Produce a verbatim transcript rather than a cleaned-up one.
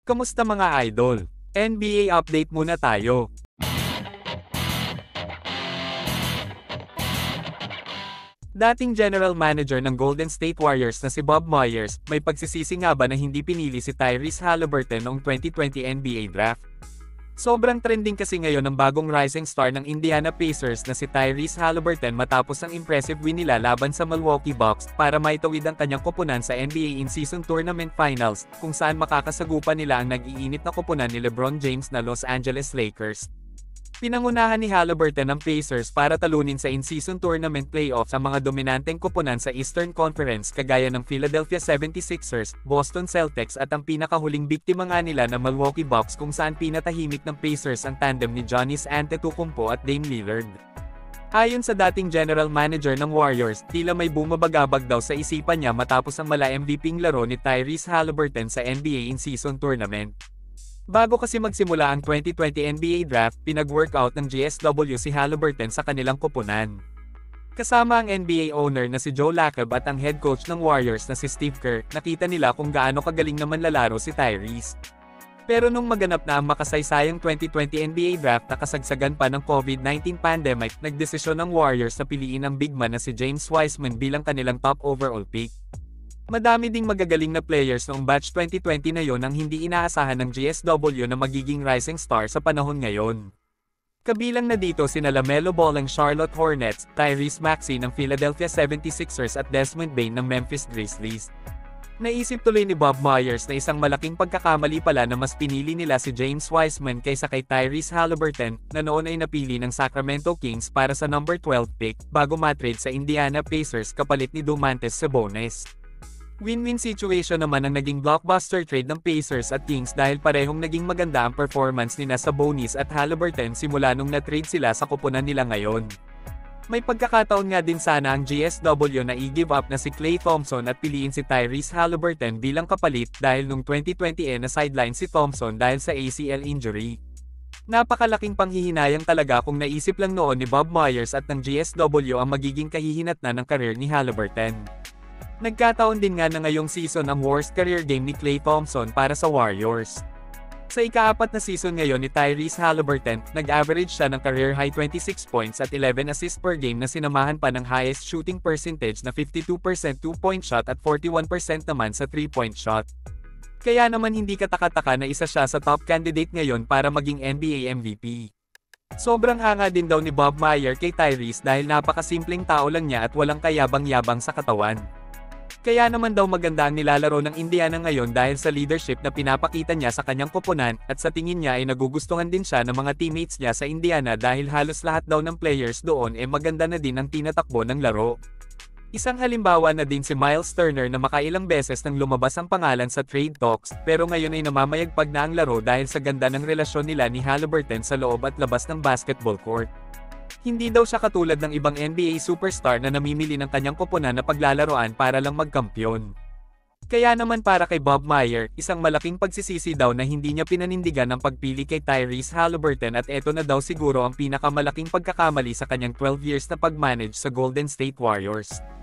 Kamusta mga idol? N B A update muna tayo. Dating general manager ng Golden State Warriors na si Bob Myers, may pagsisisi nga ba na hindi pinili si Tyrese Haliburton noong twenty twenty N B A Draft? Sobrang trending kasi ngayon ng bagong rising star ng Indiana Pacers na si Tyrese Haliburton matapos ang impressive win nila laban sa Milwaukee Bucks para maitawid ang kanyang koponan sa N B A In-Season Tournament Finals, kung saan makakasagupan nila ang nag-iinit na koponan ni LeBron James na Los Angeles Lakers. Pinangunahan ni Haliburton ang Pacers para talunin sa in-season tournament playoffs ang mga dominanteng koponan sa Eastern Conference kagaya ng Philadelphia seventy-sixers, Boston Celtics at ang pinakahuling biktima nga nila na Milwaukee Bucks kung saan pinatahimik ng Pacers ang tandem ni Giannis Antetokounmpo at Dame Lillard. Ayon sa dating general manager ng Warriors, tila may bumabagabag daw sa isipan niya matapos ang mala-M V P-ng laro ni Tyrese Haliburton sa N B A in-season tournament. Bago kasi magsimula ang twenty twenty N B A Draft, pinag-workout ng G S W si Haliburton sa kanilang koponan. Kasama ang N B A owner na si Joe Lacob at ang head coach ng Warriors na si Steve Kerr, nakita nila kung gaano kagaling naman lalaro si Tyrese. Pero nung maganap na ang makasaysayang twenty twenty N B A Draft na kasagsagan pa ng COVID nineteen pandemic, nagdesisyon ng Warriors na piliin ang big man na si James Wiseman bilang kanilang top overall pick. Madami ding magagaling na players noong batch twenty twenty na yon ang hindi inaasahan ng G S W na magiging rising star sa panahon ngayon. Kabilang na dito sina LaMelo Ball ng Charlotte Hornets, Tyrese Maxey ng Philadelphia seventy-sixers at Desmond Bane ng Memphis Grizzlies. Naisip tuloy ni Bob Myers na isang malaking pagkakamali pala na mas pinili nila si James Wiseman kaysa kay Tyrese Haliburton, na noon ay napili ng Sacramento Kings para sa number twelve pick, bago matrade sa Indiana Pacers kapalit ni Domantas Sabonis. Win-win situation naman ang naging blockbuster trade ng Pacers at Kings dahil parehong naging maganda ang performance ni Sabonis at Haliburton simula nung na-trade sila sa koponan nila ngayon. May pagkakataon nga din sana ang G S W na i-give up na si Klay Thompson at piliin si Tyrese Haliburton bilang kapalit dahil nung twenty twenty na sideline si Thompson dahil sa A C L injury. Napakalaking panghihinayang talaga kung naisip lang noon ni Bob Myers at ng G S W ang magiging kahihinatnan ng career ni Haliburton. Nagkataon din nga na ngayong season ang worst career game ni Klay Thompson para sa Warriors. Sa ikaapat na season ngayon ni Tyrese Haliburton, nag-average siya ng career-high twenty-six points at eleven assists per game na sinamahan pa ng highest shooting percentage na fifty-two percent two-point shot at forty-one percent naman sa three-point shot. Kaya naman hindi kataka-taka na isa siya sa top candidate ngayon para maging N B A M V P. Sobrang hanga din daw ni Bob Myers kay Tyrese dahil napakasimpleng tao lang niya at walang kayabang-yabang sa katawan. Kaya naman daw maganda ang nilalaro ng Indiana ngayon dahil sa leadership na pinapakita niya sa kanyang koponan, at sa tingin niya ay nagugustuhan din siya ng mga teammates niya sa Indiana dahil halos lahat daw ng players doon ay maganda na din ang tinatakbo ng laro. Isang halimbawa na din si Miles Turner na makailang beses nang lumabas ang pangalan sa trade talks, pero ngayon ay namamayagpag na ang laro dahil sa ganda ng relasyon nila ni Haliburton sa loob at labas ng basketball court. Hindi daw siya katulad ng ibang N B A superstar na namimili ng kanyang koponan na paglalaroan para lang magkampiyon. Kaya naman para kay Bob Myers, isang malaking pagsisisi daw na hindi niya pinanindigan ang pagpili kay Tyrese Haliburton, at eto na daw siguro ang pinakamalaking pagkakamali sa kanyang twelve years na pag-manage sa Golden State Warriors.